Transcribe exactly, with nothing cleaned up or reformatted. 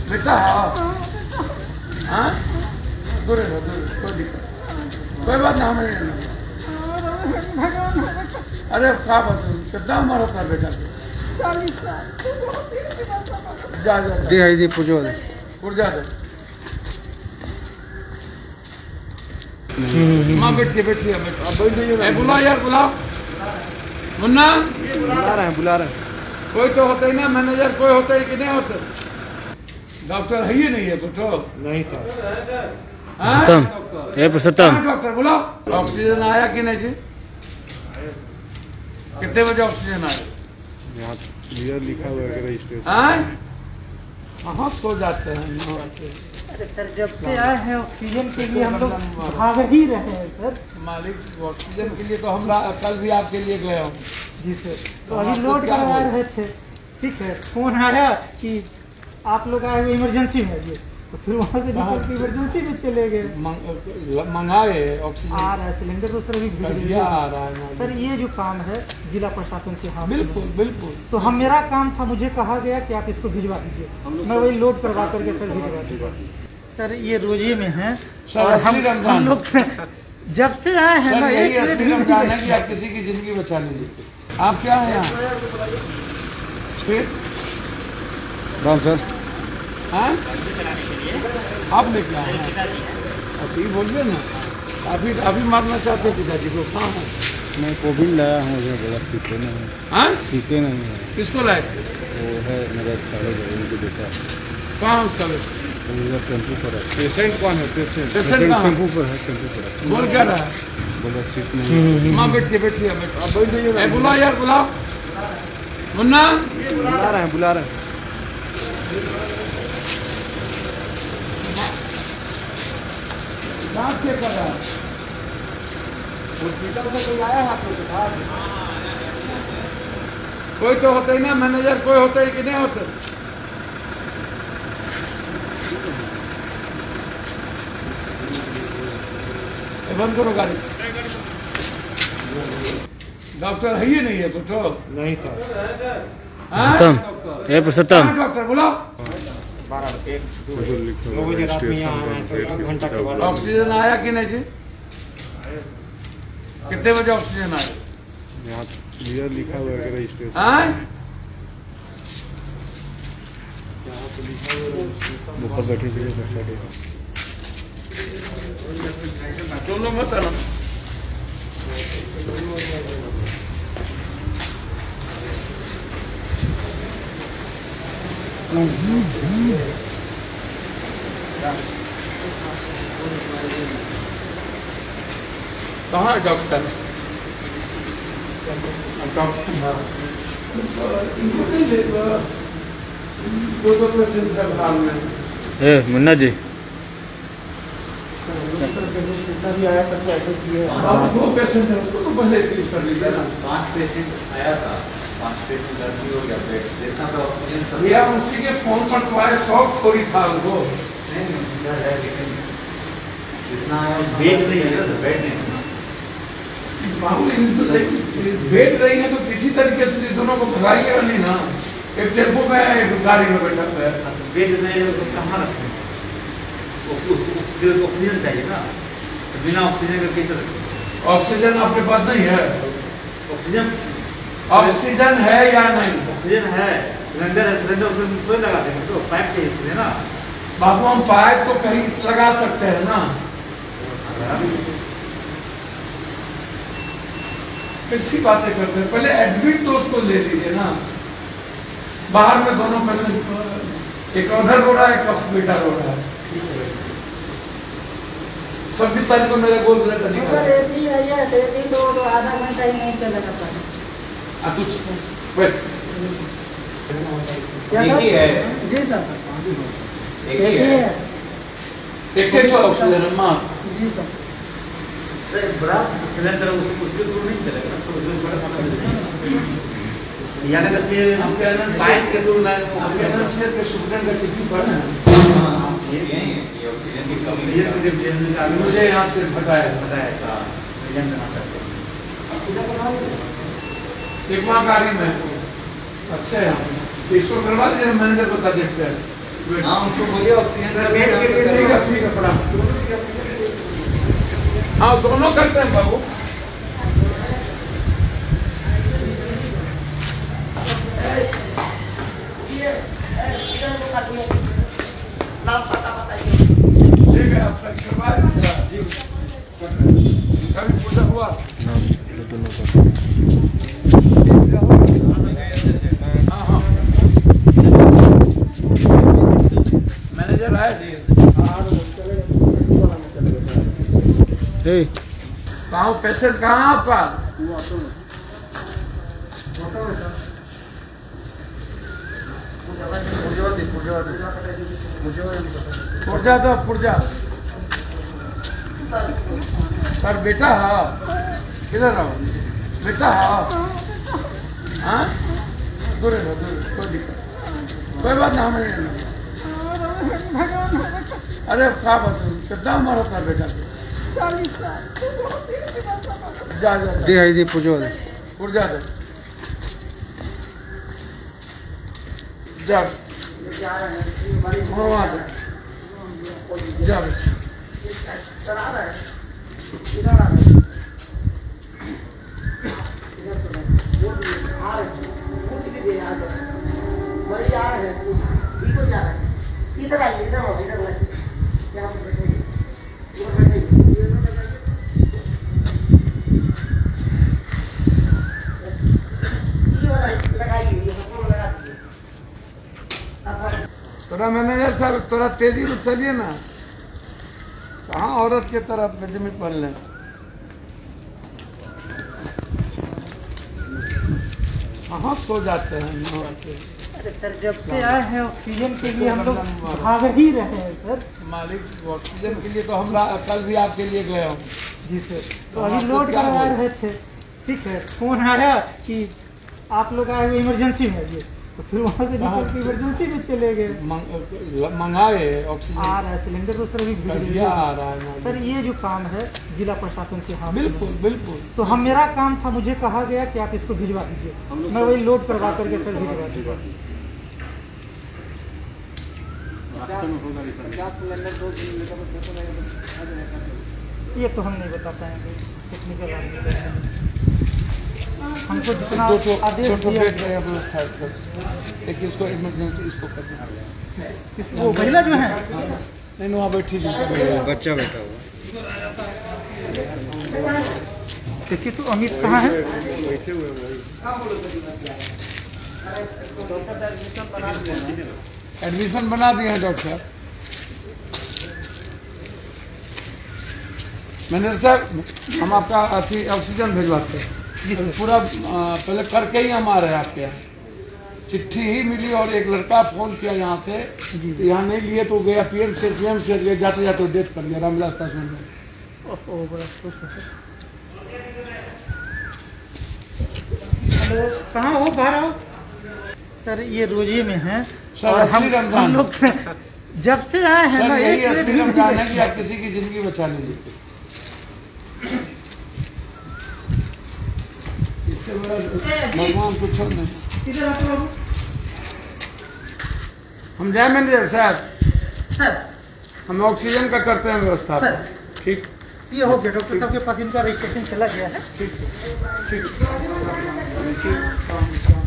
बेटा हाँ दूर रहो, दूर कोई दिक्कत कोई बात ना हमें। अरे क्या बात कितना उम्र होता है बेटा? जा जा दे आई दे पूछो दे उड़ जा दे। माँ बैठिए बैठिए बैठो बुला यार बुलाओ मुन्ना बुला रहे हैं बुला रहे हैं। कोई तो होता ही ना मैनेजर कोई होता ही कि नहीं होता? डॉक्टर है ही नहीं है बेटो। नहीं सर हाँ? ए पुरुषोत्तम डॉक्टर बुलाओ। ऑक्सीजन आया कि नहीं जी? कितने बजे ऑक्सीजन आया? यहाँ लिखा हुआ है रजिस्ट्रेशन। हाँ सो जाते हैं। अरे सर जब से आए हैं ऑक्सीजन के लिए हम लोग भाग ही रहे हैं सर। मालिक ऑक्सीजन के लिए तो हम कल भी आपके लिए गए हो। जी सर तो अभी लोड करवा रहे थे। ठीक है फोन आया कि आप लोग आए हुए इमरजेंसी में अभी, तो फिर वहाँ से निकल के इमरजेंसी में चले गए। मंगाए ऑक्सीजन आ रहा है सिलेंडर तो सर अभी भेज आ रहा है सर। ये जो काम है जिला प्रशासन के हाथ में। बिल्कुल बिल्कुल। तो हम मेरा काम था, मुझे कहा गया कि आप इसको भिजवा दीजिए, मैं वही लोड करवा करके सर भिजवा दूँगा। सर ये रोजे में है सर असली रमजान हम लोग जब से आए हैं सर ना यही असली रमजान है कि आप किसी की जिंदगी बचा लीजिए। आप क्या है यहाँ सर हाँ आप लेके आए हैं? अब ये बोलिए ना अभी अभी मारना चाहते हैं पिताजी को? कहाँ है? मैं कोविड लाया हूँ मुझे बोला सीखे नहीं है। हाँ सीखे नहीं है। किसको लाए? वो है मेरा साले उनके बेटा। कहाँ है उसका बेटा? टेम्पू पर है। पेशेंट कौन है? पेशेंट पेशेंट टेम्पू पर है टेम्पू पर है। बोल क्या रहा है? बोला सीट नहीं। माँ बैठिए बैठिए बुलाओ यार बुलाओ मुन्ना बुला रहे हैं बुला रहे हैं। बात क्या कर रहा है? हॉस्पिटल से कोई आया है आप लोग के पास? कोई तो होता ही ना मैनेजर कोई होता ही कि नहीं होता? बंद करो गाड़ी। डॉक्टर है ही नहीं है बेटो। नहीं सर पुरुषोत्तम ए पुरुषोत्तम डॉक्टर बुलाओ। ऑक्सीजन आया कि नहीं जी? कितने बजे ऑक्सीजन आया? यहाँ लिखा हुआ है रजिस्ट्रेशन। ऊपर बैठे थे दोनों मत आना। कहाँ है डॉक्टर? दो दो पेशेंट का काम में। ए मुन्ना जी भी आया था आप दो पेशेंट है उसको तो पहले ट्रीट कर लीजिए ना। पांच पेशेंट आया था, पांच पेशेंट भर्ती हो गया। बेड देखा तो ऑक्सीजन भैया उसी के फोन पर तुम्हारे शौक थोड़ी था उनको। नहीं नहीं है, लेकिन जितना बेड नहीं है तो बेड नहीं। भेज रही है तो किसी तरीके से दोनों को भगाइएगा नहीं ना। एक टेम्पो में एक गाड़ी में बैठा हुआ है। बेड नहीं है तो कहाँ रखें? ऑक्सीजन चाहिए ना, बिना ऑक्सीजन का कैसे रखें? ऑक्सीजन आपके पास नहीं है? ऑक्सीजन ऑक्सीजन है या नहीं? ऑक्सीजन है, सिलेंडर है, सिलेंडर ऑक्सीजन कोई लगा देंगे तो पाइप चाहिए ना। बाबू हम पाइप तो कहीं लगा सकते हैं ना। कैसी बातें करते हैं? पहले एडमिट तो उसको ले लीजिए ना। बाहर में दोनों पेशेंट एक उधर रो रहा है एक बेटा रो रहा है। छब्बीस तारीख को मेरे गोल ब्लड निकला। आधा घंटा ही नहीं चलेगा सर। एक ही है। जी सर एक ही है। एक ही तो ऑक्सीजन माँ। जी सर सर बड़ा सिलेंडर उसको उसके थ्रू नहीं चलेगा ना, तो उसमें बड़ा समय लगेगा। यानी कि आपके अनंत पाइप के थ्रू ना आपके अनंत से के सुप्रीम का चिट्ठी पढ़ा है। ये यही है कि ऑक्सीजन की कमी ये मुझे मुझे यहाँ से बताया बताया था विजन बना करते हैं। एक वहाँ गाड़ी में अच्छा है इसको करवा लीजिए मैनेजर बता देखते हैं। हाँ उनको बोलिए ऑक्सीजन का ठीक है ठीक है पड़ा। हाँ दोनों करते हैं बाबू। ठीक है आप करवा दीजिए। कभी पूजा हुआ मैनेजर आए थे। कहाँ पेशेंट कहाँ आपका? पुर्जा दो पुर्जा सर बेटा हाँ किधर रहो बेटा हाँ हाँ दूर रहो दूर कोई दिक्कत कोई बात ना हमें अरे क्या बात कितना उम्र होता है बेटा जा जा जी है जी पुजो पुर्जा दो जा वहाँ से जा इधर आइए इधर हो इधर यहाँ पर बैठिए थोड़ा मैनेजर साहब थोड़ा तेजी से चलिए ना कहाँ औरत की तरह पजामे पहन लें कहाँ सो जाते हैं अरे सर जब से आए हैं ऑक्सीजन के लिए हम लोग भाग ही रहे हैं सर। मालिक ऑक्सीजन के लिए तो हम कल भी आपके लिए गए हो जी सर तो अभी लोड करवा रहे थे ठीक है फोन आया कि आप लोग आए हुए इमरजेंसी में आइए तो फिर वहाँ से निकल के इमरजेंसी में चले गए। मंगाए ऑक्सीजन आ रहा है सिलेंडर तो सर अभी आ रहा है सर ये जो काम है जिला प्रशासन के हाथ में बिल्कुल बिल्कुल तो हम मेरा काम था मुझे कहा गया कि आप इसको भिजवा दीजिए मैं वही लोड करवा करके सर भिजवा दीजिए। ये तो हम नहीं बता पाएंगे टेक्निकल आदमी हमको जितना आदेश दिया देखिए इसको इमरजेंसी इसको करना वो महिला जो है नहीं वहाँ बैठी बच्चा बैठा हुआ देखिए तो अमित कहाँ है बैठे हुए एडमिशन बना दिए हैं डॉक्टर साहब। मैनेजर साहब हम आपका अथी ऑक्सीजन भिजवाते हैं पूरा पहले करके ही हम आ रहे हैं आपके यहाँ चिट्ठी ही मिली और एक लड़का फोन किया यहाँ से यहाँ नहीं लिए तो गया पीएम से पीएम से गए जाते जाते डेथ कर गया रामविलास पासवान ने। कहाँ हो बाहर आओ सर ये रोजे में है सर असली रमजान हम लोग जब से आए हैं सर ना यही एक असली रमजान है कि आप किसी की जिंदगी बचा लीजिए इससे बड़ा भगवान कुछ नहीं। हम जाए मैनेजर साहब सर हम ऑक्सीजन का करते हैं व्यवस्था ठीक ये हो गया डॉक्टर साहब के पास इनका रजिस्ट्रेशन चला गया है ठीक ठीक